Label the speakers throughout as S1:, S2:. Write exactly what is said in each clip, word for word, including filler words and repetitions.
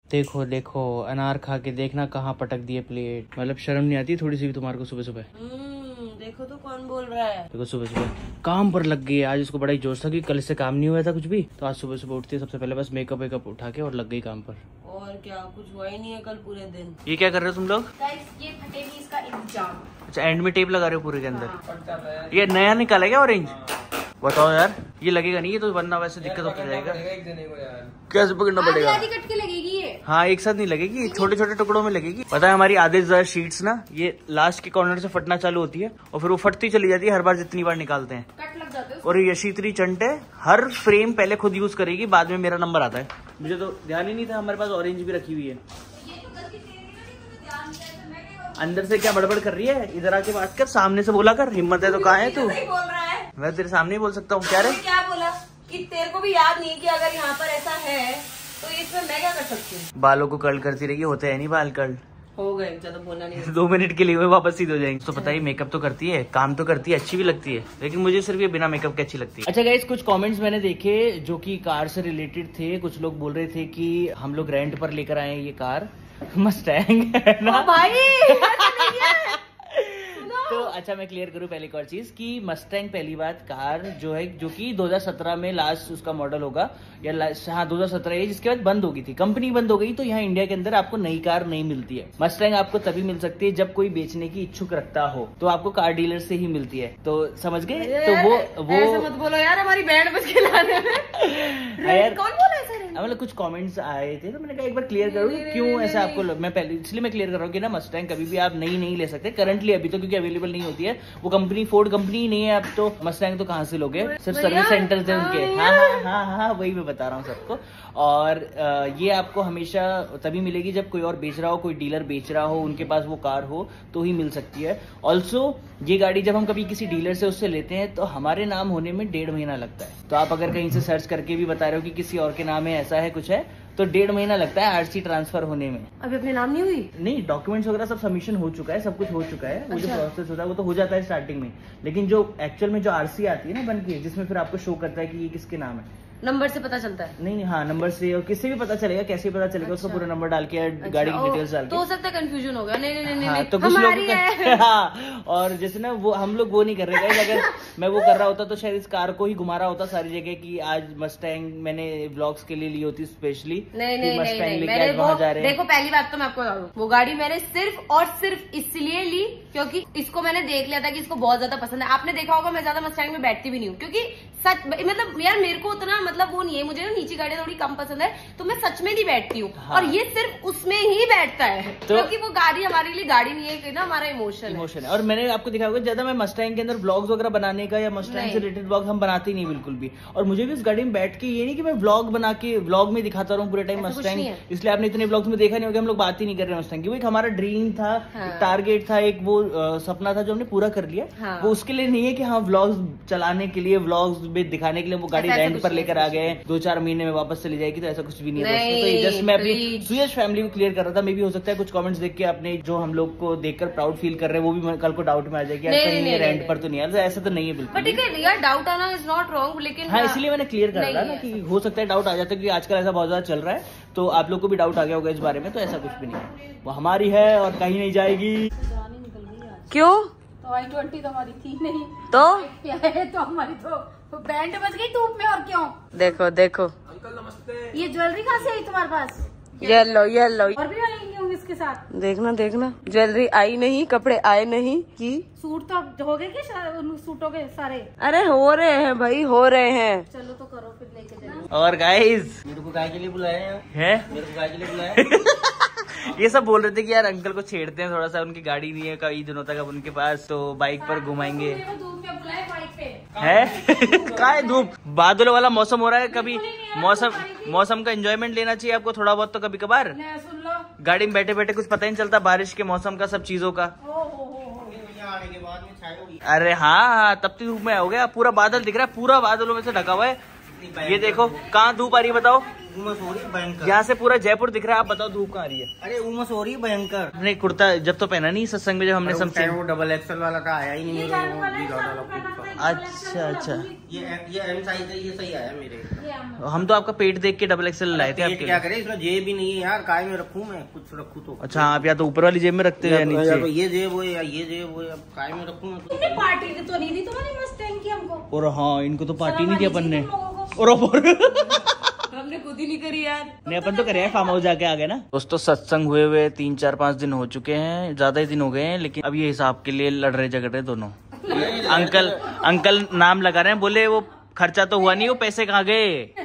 S1: देखो देखो अनार खा के देखना कहाँ पटक दिए प्लेट। मतलब शर्म नहीं आती थोड़ी सी भी तुम्हारे को सुबह सुबह?
S2: देखो तो कौन बोल रहा है।
S1: देखो सुबह सुबह काम पर लग गई है। आज इसको बड़ा ही जोश था कि कल से काम नहीं हुआ था कुछ भी, तो आज सुबह सुबह उठती है सबसे पहले बस मेकअप वेकअप उठा के और लग गई काम पर।
S2: और क्या, कुछ हुआ ही नहीं है कल पूरे दिन।
S1: ये क्या कर रहे हो तुम लोग?
S3: ये फटेगी इसका इंतजाम।
S1: अच्छा एंड में टेप लगा रहे हो पूरे के अंदर? हाँ। ये नया निकाला क्या ऑरेंज? बताओ यार, ये लगेगा नहीं, ये तो वरना वैसे दिक्कत होती जाएगा। कैसे पकड़ना पड़ेगा?
S3: आधी कट के लगेगी ये।
S1: हाँ एक साथ नहीं लगेगी, छोटे छोटे टुकड़ों में लगेगी। पता है हमारी आधे ज्यादा शीट्स ना ये लास्ट के कॉर्नर से फटना चालू होती है और फिर वो फटती चली जाती है हर बार जितनी बार निकालते हैं।
S3: कट लग जाते हैं।
S1: और ये यशीत्री चंटे हर फ्रेम पहले खुद यूज करेगी, बाद में मेरा नंबर आता है। मुझे तो ध्यान ही नहीं था हमारे पास ऑरेंज भी रखी हुई है। अंदर से क्या बड़बड़ कर रही है? इधर आके बात कर, सामने से बोला कर। हिम्मत है तो कहाँ है तू?
S2: बोल रहा है
S1: मैं तेरे सामने ही बोल सकता हूँ। क्या रे?
S2: क्या बोला कि तेरे को भी याद नहीं कि अगर यहाँ पर ऐसा है तो इसमें मैं क्या कर सकती हूँ?
S1: बालों को कर्ल करती रहेगी, होते है नहीं बाल कर्ल।
S2: हो गए, ज्यादा बोलना नहीं।
S1: दो मिनट के लिए हुए वापस सीधे हो जाएंगे। तो पता ही मेकअप तो करती है, काम तो करती है, अच्छी भी लगती है, लेकिन मुझे सिर्फ ये बिना मेकअप के अच्छी लगती है। अच्छा गाइस, कुछ कमेंट्स मैंने देखे जो कि कार से रिलेटेड थे। कुछ लोग बोल रहे थे कि हम लोग रेंट पर लेकर आए ये कार मस्टैंग है ना
S3: भाई।
S1: तो अच्छा मैं क्लियर करूं पहले एक और चीज कि मस्टैंग पहली बात कार जो है जो कि दो हज़ार सत्रह में लास्ट उसका मॉडल होगा या हाँ दो हज़ार सत्रह है, जिसके बाद बंद हो गई थी, कंपनी बंद हो गई। तो यहाँ इंडिया के अंदर आपको नई कार नहीं मिलती है। मस्टैंग आपको तभी मिल सकती है जब कोई बेचने की इच्छुक रखता हो, तो आपको कार डीलर से ही मिलती है। तो समझ गए? तो वो वो
S3: ऐसे मत बोलो यार, हमारी बैंड बज के लाने में।
S1: यार
S3: कौन बोला ऐसा?
S1: मतलब कुछ कमेंट्स आए थे तो मैंने कहा एक बार क्लियर करूँ क्यों ऐसा आपको। मैं पहले इसलिए मैं क्लियर कर रहा हूँ कि ना मस्टैंग कभी भी आप नई नहीं ले सकते करंटली अभी तो, क्योंकि अवेलेबल नहीं होती है वो कंपनी। फोर्ड कंपनी ही नहीं है अब तो। मस्टैंग तो कहाँ से लोगे? सिर्फ सर्विस सेंटर्स है उनके। हाँ हाँ हाँ हाँ वही मैं बता रहा हूँ सबको। और ये आपको हमेशा तभी मिलेगी जब कोई और बेच रहा हो, कोई डीलर बेच रहा हो, उनके पास वो कार हो तो ही मिल सकती है। ऑल्सो ये गाड़ी जब हम कभी किसी डीलर से उससे लेते हैं तो हमारे नाम होने में डेढ़ महीना लगता है। तो आप अगर कहीं से सर्च करके भी बता रहे हो कि किसी और के नाम है, ऐसा है कुछ है, तो डेढ़ महीना लगता है आरसी ट्रांसफर होने में।
S3: अभी अपने नाम नहीं हुई?
S1: नहीं, डॉक्यूमेंट्स वगैरह सब सबमिशन हो चुका है, सब कुछ हो चुका है। वो जो
S3: अच्छा।
S1: प्रोसेस होता है वो तो हो जाता है स्टार्टिंग में, लेकिन जो एक्चुअल में जो आरसी आती है ना बन के, जिसमें फिर आपको शो करता है कि ये किसके नाम है,
S3: नंबर से पता चलता है।
S1: नहीं नहीं हाँ नंबर से, और किससे भी पता चलेगा, कैसे भी पता चलेगा।
S3: अच्छा।
S1: उसका पूरा नंबर डाल के अच्छा। गाड़ी की डिटेल्स डाल के।
S3: तो हो सकता है कंफ्यूजन हो गया। नहीं नहीं नहीं
S1: हाँ,
S3: नहीं
S1: तो कुछ
S3: हमारी
S1: लोग
S3: है।
S1: हाँ, और जैसे ना वो हम लोग वो नहीं कर रहे थे। अगर मैं वो कर रहा होता तो शायद इस कार को ही घुमा रहा होता सारी जगह कि आज मस्टैंग मैंने व्लॉग्स के लिए ली होती स्पेशली।
S3: नहीं नहीं नहीं, नहीं।
S1: मैंने
S3: वो,
S1: जा रहे
S3: देखो पहली बात तो मैं आपको बता दूं, वो गाड़ी मैंने सिर्फ और सिर्फ इसलिए ली क्योंकि इसको मैंने देख लिया था कि इसको बहुत ज्यादा पसंद है। आपने देखा होगा मैं ज्यादा मस्टैंग में बैठती भी नहीं हूँ, क्योंकि सच मतलब यार मेरे को उतना मतलब वो नहीं है, मुझे ना नीची गाड़ियां थोड़ी कम पसंद है, तो मैं सच में नहीं बैठती हूँ। हाँ। और ये सिर्फ उसमें ही बैठता है तो, क्योंकि वो गाड़ी हमारे लिए गाड़ी नहीं है ना, हमारा इमोशन
S1: इमोशन है। और मैंने आपको दिखाया होगा ज्यादा मैं मस्टैंग के अंदर व्लॉग्स वगैरह बनाने का या मस्टैंग से रिलेटेड व्लॉग हम बनाते नहीं बिल्कुल भी। और मुझे भी उस गाड़ी में बैठ के ये नहीं कि मैं व्लॉग बना के व्लॉग में दिखाता रहूँ पूरे टाइम मस्टैंग, इसलिए आपने इतने व्लॉग्स में देखा नहीं होगा, हम लोग बात ही नहीं कर रहे हैं मस्टैंग की। वो एक हमारा ड्रीम था, टारगेट था, एक वो सपना था जो हमने पूरा कर लिया। वो उसके लिए नहीं है कि हाँ व्लॉग्स चलाने के लिए, व्लॉग्स में दिखाने के लिए वो गाड़ी रेंट पर लेकर आ गए, दो चार महीने में वापस चली जाएगी, तो ऐसा कुछ भी नहीं है। तो जस्ट मैं अपनी सुयश फैमिली को क्लियर कर रहा था। मे भी हो सकता है कुछ कमेंट्स देख के आपने जो हम लोग को देखकर प्राउड फील कर रहे हैं वो भी कल को डाउट में आ जाएगी कहीं रेंट पर तो नहीं है। ऐसा तो नहीं है बिल्कुल।
S3: ठीक है यार, डाउट आना इज नॉट रॉन्ग, लेकिन
S1: हाँ इसलिए मैंने क्लियर कर रहा ना कि हो सकता है डाउट आ जाता है, क्योंकि आजकल ऐसा बहुत ज्यादा चल रहा है, तो आप लोग को भी डाउट आ गया होगा इस बारे में। तो ऐसा कुछ भी नहीं है, वो हमारी है और कहीं नहीं जाएगी।
S3: क्यों?
S4: तो आई ट्वेंटी तो हमारी थी नहीं,
S3: तो
S4: तो हमारी तो बैंड बज गई धूप में। और क्यों?
S3: देखो देखो
S5: अंकल नमस्ते।
S4: ये ज्वेलरी कहाँ से आई तुम्हारे पास?
S3: ये लो ये लो,
S4: और भी आएंगे होंगे इसके साथ।
S3: देखना देखना, ज्वेलरी आई नहीं, कपड़े आए नहीं की।
S4: सूट तो अब हो गए क्या उन सूटों के सारे?
S3: अरे हो रहे हैं भाई, हो रहे हैं।
S4: चलो तो करो फिर, लेके जाओ।
S1: और गाइस
S5: मेरे को गाय के लिए बुलाया
S1: है,
S5: मेरे को गाय के लिए बुलाया।
S1: ये सब बोल रहे थे कि यार अंकल को छेड़ते हैं थोड़ा सा, उनकी गाड़ी नहीं है कई दिनों तक अब उनके पास, तो बाइक पर घुमाएंगे।
S4: धूप में बुलाए बाइक पे
S1: है कहाँ है धूप? बादलों वाला मौसम हो रहा है, कभी मौसम मौसम का एंजॉयमेंट लेना चाहिए आपको थोड़ा बहुत तो कभी कभार।
S4: सुन लो,
S1: गाड़ी में बैठे बैठे कुछ पता ही नहीं चलता बारिश के मौसम का, सब चीजों का।
S5: आने के बाद में छाई होगी।
S1: अरे हाँ हाँ तब तो धूप में हो गया, पूरा बादल दिख रहा है, पूरा बादलों में से ढका हुआ है। ये देखो कहाँ धूप आ रही है बताओ।
S5: उमस हो रही भयंकर।
S1: यहाँ से पूरा जयपुर दिख रहा है। आप बताओ धूप कहाँ आ रही है?
S5: अरे उमस हो रही है भयंकर।
S1: हमने कुर्ता जब तो पहना नहीं सत्संग में, जब हमने
S5: अरे उस
S1: समथिंग।
S5: टाइम वो डबल एक्सल वाला था, आया ही नहीं मेरे को, भी ज्यादा लगता।
S1: अच्छा अच्छा,
S5: ये ये एम साइज है, ये सही आया मेरे।
S1: हम तो आपका पेट देख के डबल एक्सेल लाए थे
S5: पेट
S1: आपके
S5: क्या
S1: लिए।
S5: करे, इसमें जेब भी नहीं है यार, काय में रखूं मैं, कुछ रखूं तो।
S1: अच्छा, आप या तो ऊपर वाली जेब में रखते हो या
S5: या तो- या तो
S1: नीचे।
S5: ये जेब हो या ये जेब हो, अब काय में रखूं मैं
S4: इतनी पार्टी तो नहीं दी तुम्हारी मस्टैंग की हमको।
S1: और हाँ, इनको तो पार्टी नहीं दी अपन ने।
S4: तुम लोगों को।
S1: और और
S3: हमने खुद ही नहीं करी यार।
S1: नहीं, अपन तो करे फार्म हाउस जाके आ गए ना। दोस्तों सत्संग हुए हुए तीन चार पाँच दिन हो चुके हैं, ज्यादा ही दिन हो गए हैं, लेकिन अब ये हिसाब के लिए लड़ रहे झगड़ रहे दोनों। अंकल अंकल नाम लगा रहे हैं, बोले वो खर्चा तो हुआ नहीं, वो पैसे कहाँ गए?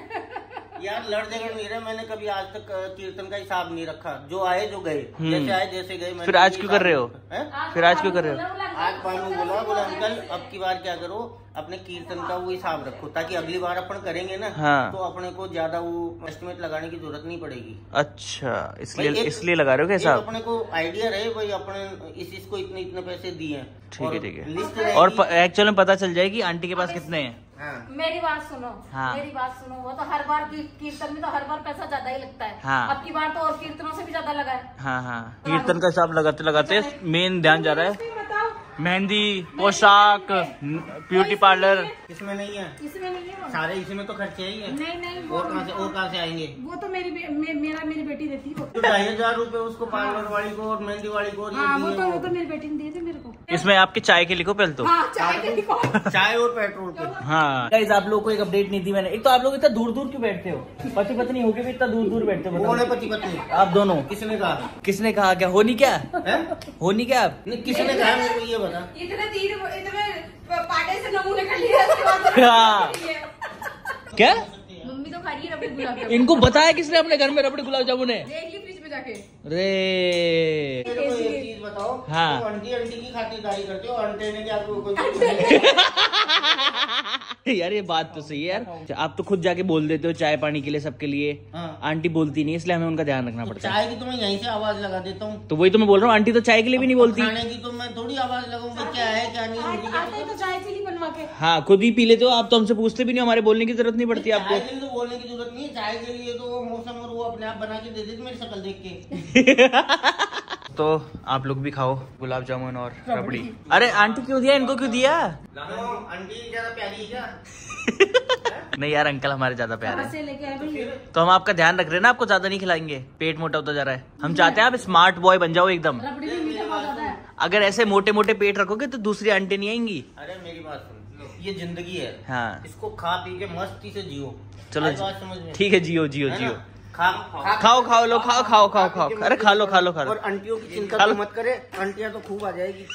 S5: यार लड़ झगड़ नहीं रहे, मैंने कभी आज तक कीर्तन का हिसाब नहीं रखा, जो आए जो गए, जैसे आए जैसे गए। मैंने
S1: फिर आज
S5: ये
S1: क्यों कर रहे हो?
S5: हैं?
S1: फिर आज क्यों कर रहे हो?
S5: आज पानू बोला बोला अंकल अब की बार क्या करो, अपने कीर्तन का वो हिसाब रखो, ताकि अगली बार अपन करेंगे ना,
S1: हाँ।
S5: तो अपने को ज्यादा वो एस्टिमेट लगाने की जरूरत नहीं पड़ेगी।
S1: अच्छा, इसलिए
S5: भाई एक-
S1: इसलिए लगा रहे हो क्या
S5: एक
S1: हिसाब?
S5: अपने को आइडिया रहे भाई, अपने इस इसको इतने इतने पैसे दिए हैं।
S1: ठीक है
S5: और
S1: ठीक है।
S5: लिस्ट
S1: और
S5: रहेगी।
S1: एक्चुअल में पता चल जाएगी आंटी के पास कितने हैं।
S5: हाँ।
S4: मेरी बात सुनो,
S1: हाँ।
S4: मेरी बात सुनो, वो तो हर बार की- कीर्तन में तो हर बार पैसा ज्यादा ही लगता है।
S1: हाँ।
S4: अब की बार तो और कीर्तनों से भी ज्यादा लगा है।
S1: हाँ हाँ, कीर्तन का हिसाब लगाते लगाते मेन ध्यान जा रहा है।
S4: बताओ,
S1: मेहंदी, पोशाक, ब्यूटी पार्लर।
S5: इसमें नहीं है,
S4: इसमें नहीं है वो।
S5: सारे इसमें तो खर्चे ही है।
S4: नहीं नहीं, वो
S5: और कहाँ से और कहाँ से आएंगे?
S4: वो तो मेरी बे- मे, मेरा मेरी बेटी देती है वो।
S5: तो ढाई हजार रूपए उसको पार्लर वाली को और मेहंदी वाली को, और ये
S4: हाँ, वो
S5: दिए
S4: तो वो
S5: वो।
S4: तो मेरी बेटी ने दिए थे मेरे को।
S1: इसमें आपके चाय के लिखो पहले तो।
S4: हाँ, चाय के लिखो।
S5: चाय और पेट्रोल पे।
S1: हाँ गाइस, आप लोग को एक अपडेट नहीं दी मैंने। एक तो आप लोग इतना दूर दूर क्यों बैठते हो? पति पत्नी होके भी इतना दूर दूर बैठते हो,
S5: कौन है
S1: बताओ?
S5: पति पत्नी?
S1: आप दोनों।
S5: किसने कहा
S1: किसने कहा? क्या हो नहीं क्या?
S5: है?
S1: हो नहीं क्या आप?
S5: नहीं, किसने कहा मेरे को ये बता।
S3: इतने तीन इतने पाटे से नमूने कर लिए उसके बाद
S1: हाँ। क्या?
S4: मम्मी तो खा रही है रबड़ी गुलाब जामुन।
S1: इनको बताया किसने अपने घर में रबड़ी गुलाब जामुन है?
S4: देख ली फ्रिज में जाके।
S1: रे
S5: मेरे को एक चीज बताओ,
S1: हाँ।
S5: तुम आंटी आंटी की खातिरदारी करते हो, आंटी ने क्या आपको कोई
S1: यार ये बात तो सही है यार। आप तो खुद जाके बोल देते हो चाय पानी के लिए सबके लिए।
S5: हाँ।
S1: आंटी बोलती नहीं, इसलिए हमें उनका ध्यान रखना
S5: तो
S1: पड़ता है।
S5: चाय की तो मैं यहीं से आवाज लगा देता हूँ।
S1: तो वही तो मैं बोल रहा हूँ, आंटी तो चाय के लिए भी नहीं बोलती।
S5: खाने की तो मैं थोड़ी आवाज लगाऊंगी, क्या है क्या नहीं है, मुझे क्या
S4: आते ही तो चाय चीनी बनवा के।
S1: हाँ, खुद ही पी लेते हो आप, तो हमसे पूछते भी नहीं, हमारे बोलने की जरूरत नहीं पड़ती
S5: चाय
S1: आपको।
S5: के लिए तो बोलने की जरूरत नहीं है, चाय के लिए तो वो मौसम और वो अपने आप बना के दे देती मेरी शक्ल देख के।
S1: तो आप लोग भी खाओ गुलाब जामुन और रबड़ी। अरे आंटी क्यों दिया, इनको क्यों दिया?
S5: आंटी ज्यादा प्यारी है क्या?
S1: नहीं यार, अंकल हमारे ज्यादा प्यारे हैं।
S4: से लेके आए भाई।
S1: तो हम आपका ध्यान रख रहे हैं ना, आपको ज्यादा नहीं खिलाएंगे, पेट मोटा होता जा रहा है। हम चाहते हैं आप स्मार्ट बॉय बन जाओ एकदम।
S4: रबड़ी में मीठा बहुत ज्यादा है।
S1: अगर ऐसे मोटे मोटे पेट रखोगे तो दूसरी आंटी नहीं आएंगी।
S5: अरे मेरी बात सुन, ये जिंदगी है,
S1: हाँ
S5: इसको खा पी के मस्ती से जियो।
S1: चलो
S5: आई बात समझ में?
S1: ठीक है, जियो जियो
S5: है ना?
S1: जियो।
S5: खा
S1: खाओ खाओ लो, खाओ खाओ खाओ खाओ। अरे खा लो खा लो खा लो।
S5: और आंटियों की चिंता
S1: खा लो।
S5: तो मत करे, आंटियां तो खूब आ जाएगी।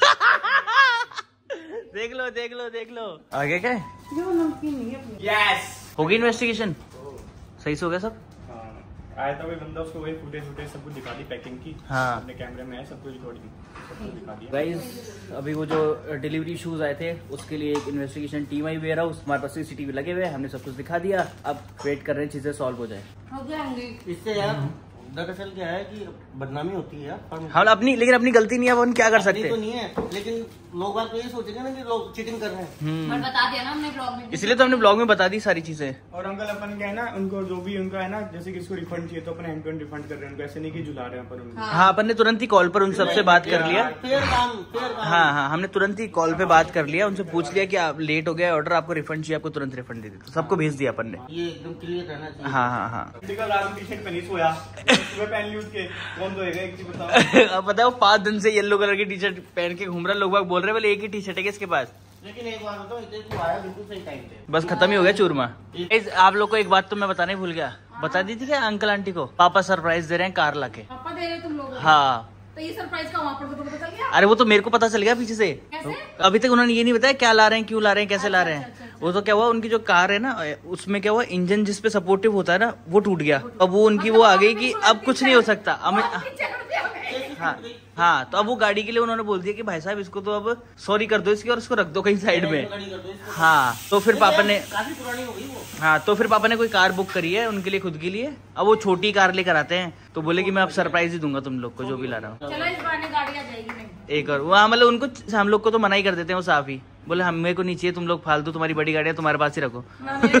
S1: देख लो देख लो देख लो। आगे क्या है?
S4: जो नमकीन नहीं है।
S5: यस।
S1: होगी इन्वेस्टिगेशन? सही से हो गया सब?
S6: आया था कोई बंदा, उसको वही फुटेज फुटेज सब कुछ दिखा दी, पैकिंग की।
S1: हाँ।
S6: अपने कैमरे में है सब कुछ, रिकॉर्डिंग सब कुछ दिखा दिया।
S1: गाइस, अभी वो जो डिलीवरी इशूज आए थे उसके लिए एक इन्वेस्टिगेशन टीम आई वेयर हाउस। हमारे पास सीसीटीवी लगे हुए हैं, हमने सब कुछ दिखा दिया। अब वेट कर रहे हैं चीजें सॉल्व हो जाए।
S4: हो जाएंगे।
S5: इससे यार दरअसल क्या है कि बदनामी होती है यार।
S1: हम अपनी, लेकिन अपनी गलती नहीं है, वो क्या कर
S5: अपनी
S1: सकते
S5: तो
S1: हैं।
S5: नहीं है, लेकिन लोग बात तो ये सोचेंगे ना कि लोग चीटिंग कर रहे हैं।
S3: पर बता दिया ना हमने ब्लॉग में।
S1: इसलिए तो हमने ब्लॉग में बता दी सारी चीजें।
S6: और अंकल अपन क्या है ना, उनको जो भी उनका है ना, जैसे किसी को रिफंड चाहिए तो अपन हैंड टू हैंड रिफंड कर रहे हैं उनको, ऐसे नहीं कि झुला रहे हैं अपन उनको।
S1: हाँ, अपन ने तुरंत ही कॉल पर उन सबसे बात कर लिया।
S5: फेयर काम, फेयर काम।
S1: हाँ हाँ, हमने तुरंत ही कॉल पे बात कर लिया, उनसे पूछ लिया कि आप लेट हो गया ऑर्डर, आपको रिफंड चाहिए, आपको तुरंत रिफंड दे देते। सबको भेज दिया अपन ने।
S5: ये एकदम क्लियर रहना चाहिए।
S1: हाँ हाँ हाँ।
S6: कल रात में टी शर्ट पहनी सोया, सुबह पहन ली उसके, कौन धोएगा एक चीज बताओ।
S1: अब बताओ, पाँच दिन से येलो कलर की टी शर्ट पहन के घूम रहा, लोग बाग बोल रहे बोले एक ही टी शर्ट है इसके पास।
S5: लेकिन एक बात बताओ, इतने तू आया बिल्कुल सही टाइम पे।
S1: बस खत्म ही हो गया चूरमा। इस, आप लोग को एक बात तो मैं बताने भूल गया, बता दी थी क्या अंकल आंटी को? पापा सरप्राइज दे रहे हैं कार लाके।
S4: पापा दे रहे तुम लोग।
S1: हाँ,
S4: तो ये सरप्राइज का वहाँ पर तो पता चल गया।
S1: अरे वो तो मेरे को पता चल गया पीछे से।
S4: कैसे?
S1: अभी तक उन्होंने ये नहीं बताया क्या ला रहे हैं, क्यों ला रहे हैं, कैसे ला रहे
S4: अच्छा,
S1: हैं।
S4: अच्छा, अच्छा।
S1: वो तो क्या हुआ, उनकी जो कार है ना, उसमें क्या हुआ, इंजन जिसपे सपोर्टिव होता है ना, वो टूट गया। अब वो उनकी वो आ गई कि अब कुछ नहीं हो सकता। हमें हाँ हाँ, तो अब वो गाड़ी के लिए उन्होंने बोल दिया कि भाई साहब इसको तो अब सॉरी कर दो इसकी और इसको रख दो कहीं साइड में। हाँ, तो फिर पापा ने
S5: काफी पुरानी हो गई वो।
S1: हाँ, तो फिर पापा ने कोई कार बुक करी है उनके लिए, खुद के लिए। अब वो छोटी कार लेकर आते हैं, तो बोले कि मैं अब सरप्राइज ही दूंगा तुम लोग को जो भी ला रहा हूँ।
S4: चलो इस बहाने गाड़ी आ जाएगी नहीं।
S1: एक और वहाँ मतलब उनको, हम लोग को तो मना ही कर देते हैं वो साफ ही, बोले हमें को नहीं चाहिए, तुम लोग फालतू, तुम्हारी बड़ी गाड़ियाँ तुम्हारे पास ही रखो।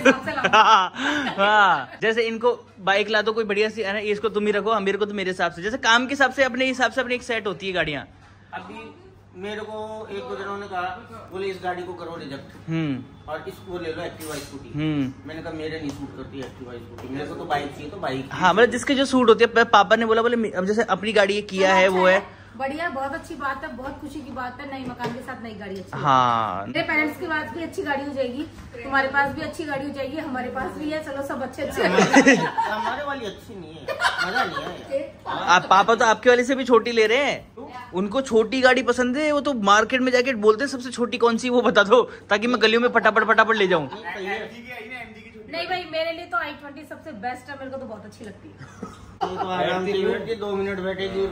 S1: हाँ, जैसे इनको बाइक ला दो कोई बढ़िया सी है ना, इसको तुम ही रखो, मेरे को तो मेरे हिसाब से, जैसे काम के हिसाब से अपने हिसाब से अपनी एक सेट होती है गाड़ियाँ।
S5: अभी मेरे को एक दो जनों ने कहा, बोले इस गाड़ी को करो रिजेक्ट
S1: हम्म
S5: और इसको ले लो एक्टिवा स्कूटी।
S1: हम्म
S5: मैंने कहा मेरे नहीं सूट करती एक्टिवा स्कूटी, मेरे को तो बाइक चाहिए तो बाइक।
S1: हाँ, मतलब जिसके जो सूट होती है। पापा ने बोला बोले अब जैसे अपनी गाड़ी ये किया है वो है
S4: बढ़िया, बहुत अच्छी बात है, बहुत खुशी की बात है। नई मकान के साथ नई गाड़ी अच्छी है।
S1: हाँ,
S4: मेरे पेरेंट्स के पास भी अच्छी गाड़ी हो जाएगी, तुम्हारे पास भी अच्छी गाड़ी हो जाएगी, हमारे पास भी है। चलो सब अच्छे अच्छे।
S5: हमारे वाली अच्छी नहीं है, मजा नहीं आया।
S1: आप पापा तो आपके वाले से भी छोटी ले रहे हैं, उनको छोटी गाड़ी पसंद है। वो तो मार्केट में जाके बोलते हैं सबसे छोटी कौन सी वो बता दो, ताकि मैं गलियों में फटाफट फटाफट ले जाऊं।
S4: नहीं भाई, मेरे लिए तो आई ट्वेंटी सबसे बेस्ट है, मेरे को तो बहुत अच्छी लगती है।
S5: तो आराम से बैठती, दो मिनट बैठेगी।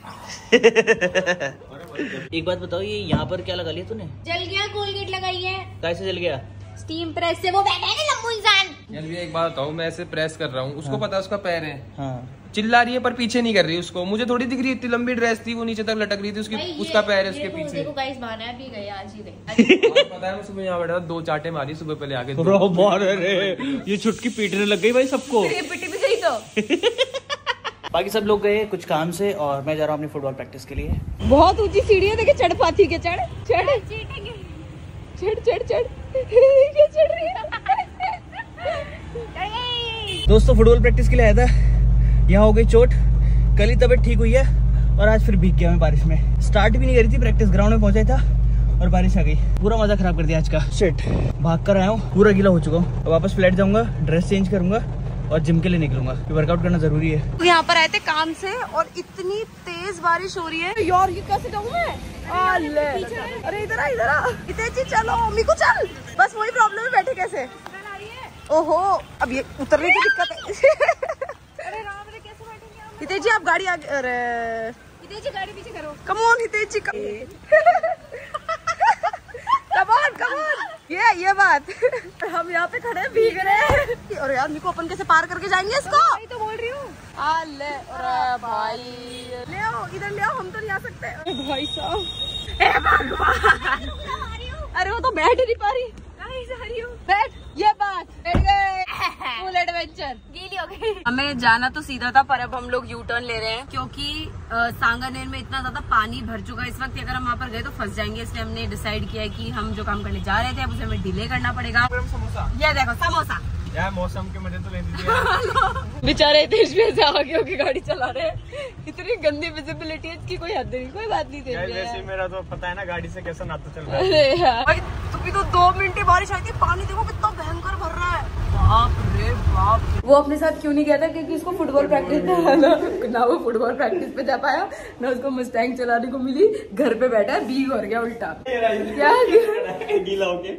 S1: एक बात बताओ, ये यहाँ पर क्या लगा लिया तूने?
S3: जल गया, कोलगेट लगाई है।
S1: कैसे जल गया?
S3: स्टीम प्रेस से वो बैठा है ना लम्बू इंसान।
S7: यार एक बात बताओ, मैं ऐसे प्रेस कर रहा हूँ, उसको पता है उसका पैर है,
S1: हाँ,
S7: चिल्ला रही है पर पीछे नहीं कर रही उसको। मुझे थोड़ी दिख रही, इतनी लंबी ड्रेस थी, वो नीचे तक लटक रही थी, उसकी उसका पैर है उसके पीछे।
S3: देखो गाइस, बहाना है, अभी गए आज ही गए।
S7: पता है मैं सुबह यहाँ बैठा, दो चाटे मारी सुबह पहले आगे।
S1: ये छुटकी पीटने लग गई भाई सबको।
S3: ये पिटी भी गई तो।
S1: बाकी सब लोग गए कुछ काम से और मैं जा रहा हूँ अपनी फुटबॉल प्रैक्टिस के लिए।
S3: बहुत ऊंची सीढ़ी है, देखिए चढ़ पाती के चढ़ चढ़ चढ़ चढ़ चढ़ क्या चढ़ रही है।
S1: दोस्तों फुटबॉल प्रैक्टिस के लिए आया था, यहाँ हो गई चोट, कल ही तबीयत ठीक हुई है और आज फिर भीग गया मैं बारिश में। स्टार्ट भी नहीं करी थी, प्रैक्टिस ग्राउंड में पहुंचा था और बारिश आ गई, पूरा मजा खराब कर दिया आज का। शिट, भाग कर आया हूँ, पूरा गीला हो चुका हूँ। अब वापस फ्लैट जाऊंगा, ड्रेस चेंज करूंगा और जिम के लिए निकलूंगा, वर्कआउट करना जरूरी है।
S2: तो यहाँ पर आए थे काम से और इतनी तेज बारिश हो रही है यार, ये कैसे जाऊँ मैं? अरे इधर आ, इधर आ, हितेजी चलो, मम्मी को चल। बस वही प्रॉब्लम है, बैठे कैसे? ओहो, अब ये उतरने की दिक्कत है।
S4: अरे राम रे, कैसे बैठेंगे हम?
S2: हितेजी आप गाड़ी आगे, अरे
S4: हितेजी गाड़ी पीछे करो।
S2: कम ऑन हितेजी, कम ऑन कम ऑन, ये ये बात। हम यहाँ पे खड़े भीग रहे हैं और यार निको अपन कैसे पार करके जाएंगे इसको?
S4: मैं तो बोल रही हूँ।
S2: आ ले, अरे भाई ले आओ, इधर ले आओ, हम तो नहीं आ सकते। अरे भाई साहब, ए भगवान, अरे वो तो बैठ नहीं पा रही। बैठ, ये बात बैठ गए। फुल एडवेंचर,
S3: गीली हो गई।
S2: हमें जाना तो सीधा था पर अब हम लोग यू टर्न ले रहे हैं क्योंकि सांगानेर में इतना ज्यादा पानी भर चुका है इस वक्त, अगर हम वहाँ पर गए तो फंस जाएंगे। इसलिए हमने डिसाइड किया है कि हम जो काम करने जा रहे थे अब उसे हमें डिले करना पड़ेगा। ये देखो समोसा,
S6: यार मौसम के मजे तो ले दीजिए।
S2: बेचारे देश में से आगे होके गाड़ी चला रहे हैं, इतनी गंदी विजिबिलिटी है, इसकी कोई हद नहीं। कोई बात नहीं थी,
S6: वैसे मेरा तो पता है ना गाड़ी से कैसा नाता चल रहा है।
S2: अरे यार भाई, तुम्हें तो दो मिनट ही बारिश आई थी, पानी देखो कितना भयंकर भर रहा है, बाप रे बाप। वो अपने साथ क्यों नहीं गया था? क्योंकि उसको फुटबॉल प्रैक्टिस पे ना, ना वो फुटबॉल प्रैक्टिस पे जा पाया, ना उसको मस्टैंग चलाने को मिली। घर पे बैठा है, भीग हो गया उल्टा। क्या
S6: गीला होके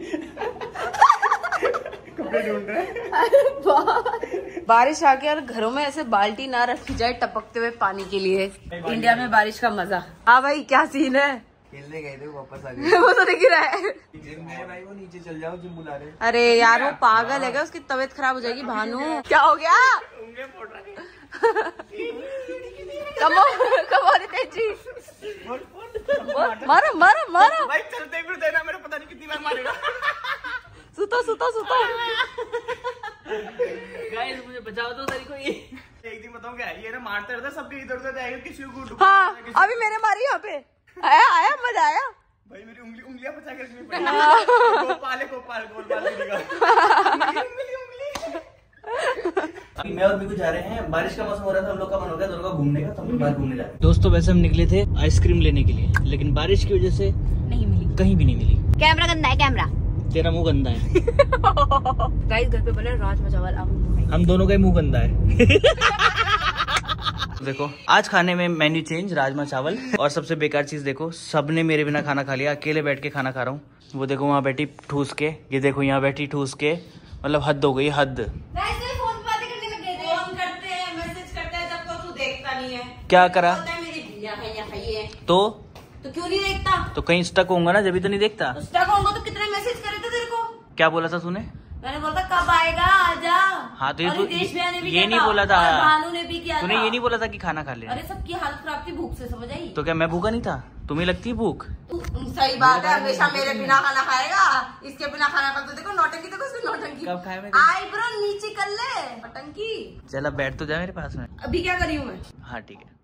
S6: कपड़े ढूंढ रहे हैं।
S2: बारिश आके और घरों में ऐसे बाल्टी ना रखी जाए टपकते हुए पानी के लिए। इंडिया में बारिश का मजा। हाँ भाई, क्या सीन है?
S7: खेलने गए थे, वापस आ गए।
S2: वो तो दिख रहा है।
S7: जिम में भाई, वो नीचे चल जाओ, जिम बुला रहे।
S2: अरे यार वो पागल है क्या? उसकी तबीयत खराब हो जाएगी। भानु क्या हो गया? तेजी मारो मारो मारो
S6: भाई, चलते फिरते ना मेरे पता नहीं कितनी बार मारेगा।
S2: सुतो सुतो सुतो।
S1: गाइस मुझे बचाओ तो सही कोई।
S6: एक दिन बताऊं क्या, ये ना मारते रहता, सबके इधर उधर जाएगा, किसी को।
S2: हाँ, अभी मैंने मारी यहाँ पे। आया आया मजा आया
S6: भाई, मेरी उंगली उंगलियां बचा के रखनी पड़ी। गोपाल है, गोपाल गोपाल
S1: अभी मैं और बिकू जा रहे हैं, बारिश का मौसम हो रहा था, हम लोग का मन हो गया दोनों का घूमने का, तो हम लोग बाहर घूमने जा रहे हैं। दोस्तों वैसे हम निकले थे आइसक्रीम लेने के लिए, लेकिन बारिश की वजह से
S3: नहीं मिली,
S1: कहीं भी नहीं मिली।
S3: कैमरा गंदा है, कैमरा
S1: तेरा मुंह गंदा है।
S2: गाइस घर पे बने राजमा चावल,
S1: हम दोनों का ही मुंह गंदा है। देखो आज खाने में मेन्यू चेंज, राजमा चावल। और सबसे बेकार चीज देखो, सबने मेरे बिना खाना खा लिया, अकेले बैठ के खाना खा रहा हूँ। वो देखो वहाँ बैठी ठूस के, ये देखो यहाँ बैठी ठूस के, मतलब हद हो गई, हद।
S3: फोन पे बातें करने लग गए थे।
S2: फोन करते हैं, मैसेज करते हैं, जब तो तू देखता नहीं है।
S1: क्या करा?
S2: मेरी भैया है, यहाँ ये
S1: तो
S3: तो क्यों नहीं देखता?
S1: तो कहीं स्टक होऊंगा ना, जब भी तो नहीं देखता।
S3: तो स्टक होगा तो कितने मैसेज करे थे तेरे को?
S1: क्या बोला था तूने?
S3: मैंने बोला था कब आएगा आजा।
S1: हाँ तो ये,
S3: और
S1: तो,
S3: रितेश भैया ने भी
S1: ये
S3: किया
S1: नहीं
S3: था,
S1: बोला था।
S3: और भानु ने भी किया
S1: तूने
S3: था।
S1: ये नहीं बोला था कि खाना खा ले।
S3: अरे सबकी हालत खराब थी भूख से, समझ आई?
S1: तो क्या मैं भूखा नहीं था? तुम्हें लगती है भूख?
S3: तू सही बात है, हमेशा मेरे बिना खाना खाएगा, इसके बिना खाना खा। तो देखो नौटंकी, देखो उसकी नौटंकी।
S1: कब खाए मैं?
S3: आईब्रो नीचे कर ले नौटंकी।
S1: चल अब बैठ तो जा मेरे पास में।
S3: अभी क्या करी हूँ मैं?
S1: हाँ ठीक है।